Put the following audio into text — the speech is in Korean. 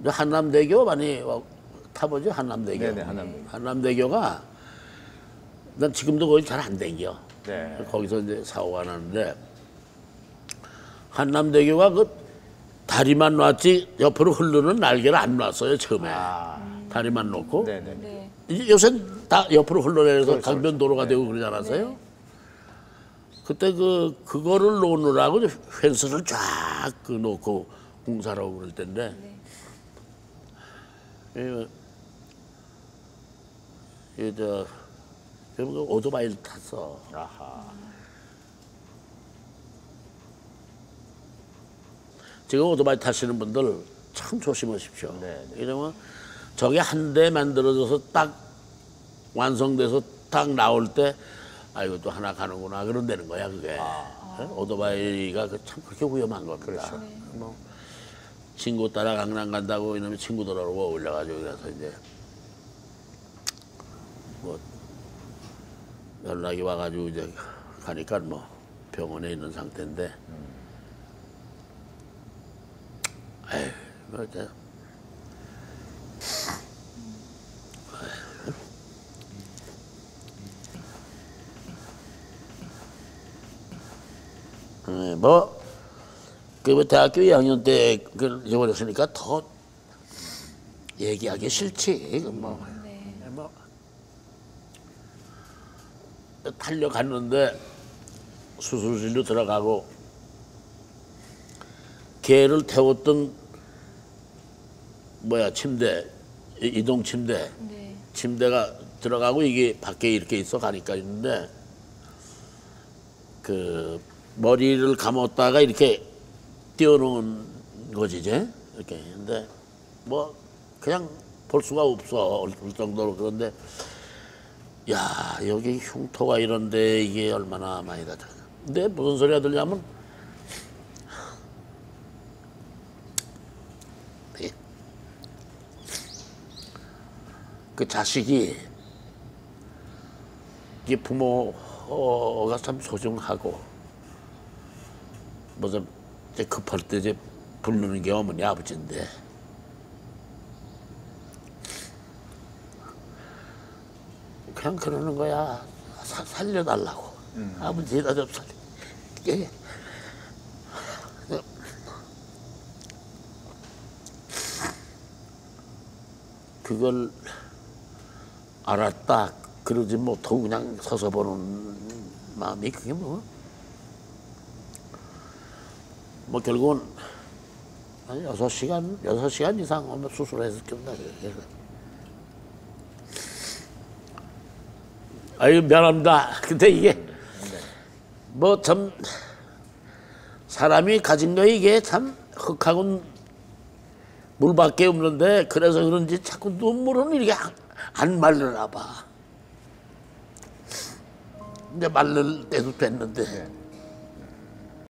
한남대교 많이 타보죠? 한남대교. 네네, 한남대교. 한남대교가 난 지금도 거기 잘 안 댕겨. 네. 거기서 이제 사고가 나는데 한남대교가 그 다리만 놨지 옆으로 흐르는 날개를 안 놨어요 처음에. 다리만 놓고. 네네. 네. 이제 요새 다 옆으로 흘러내려서 그렇죠, 강변도로가 되고 그러지 않았어요? 네. 그때 그거를 놓느라고 이제 펜스를 쫙 놓고 공사를 하고 그럴 텐데 오토바이를 탔어. 아하. 지금 오토바이 타시는 분들 참 조심하십시오. 네, 네. 왜냐면 저게 한 대 만들어져서 딱 완성돼서 딱 나올 때 아이고 또 하나 가는구나 그런다는 거야 그게. 오토바이가 참 그렇게 위험한 겁니다. 그렇죠. 뭐 친구 따라 강남 간다고 이놈의 친구들하고 올려가지고 그래서 이제 뭐 연락이 와가지고 이제 가니까 뭐 병원에 있는 상태인데. 에휴, 뭐 이제 그 대학교 2학년 때 그걸 잊어버렸으니까 더 얘기하기 싫지. 뭐 달려갔는데 수술실로 들어가고 개를 태웠던 침대 이동 침대 네. 침대가 들어가고 이게 밖에 이렇게 있어 가니까 있는데 그 머리를 감았다가 이렇게 띄워놓은 거지 이제 이렇게. 근데 뭐 그냥 볼 수가 없어 올 정도로. 그런데 야 여기 흉터가 이런데 이게 얼마나 많이 다져. 근데 무슨 소리가 들냐면 그 자식이 이 부모가 참 소중하고 무슨 이제 급할 때 이제 부르는 게 어머니 아버지인데 그냥 그러는 거야. 살려달라고. 아버지가 좀 살려. 이게 그걸 알았다 그러지 못하고 그냥 서서 보는 마음이 그게 뭐 결국은 한 6시간 이상 하면 수술해서 끝나요. 아유 미안합니다. 근데 이게 뭐 참 사람이 가진 거 이게 참 흙하고는 물밖에 없는데 그래서 그런지 자꾸 눈물은 이렇게 안 말르나 봐. 이제 말릴 때도 됐는데.